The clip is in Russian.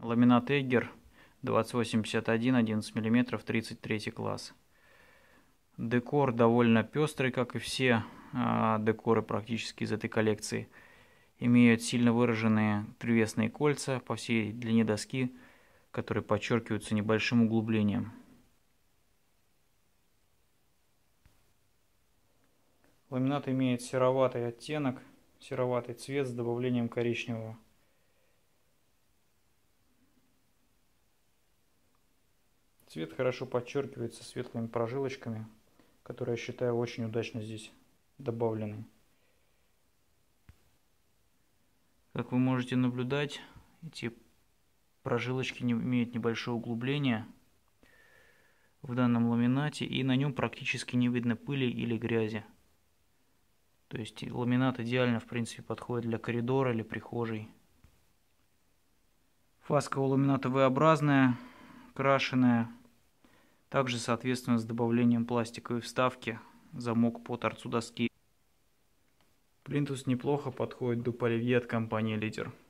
Ламинат Эггер 2851, 11 мм, 33 класс. Декор довольно пестрый, как и все декоры практически из этой коллекции. Имеют сильно выраженные привесные кольца по всей длине доски, которые подчеркиваются небольшим углублением. Ламинат имеет сероватый оттенок, сероватый цвет с добавлением коричневого. Цвет хорошо подчеркивается светлыми прожилочками, которые, я считаю, очень удачно здесь добавлены. Как вы можете наблюдать, эти прожилочки имеют небольшое углубление в данном ламинате, и на нем практически не видно пыли или грязи. То есть ламинат идеально, в принципе, подходит для коридора или прихожей. Фаска у ламината V-образная, крашеная. Также, соответственно, с добавлением пластиковой вставки, замок по торцу доски. Плинтус неплохо подходит до оливье от компании Лидер.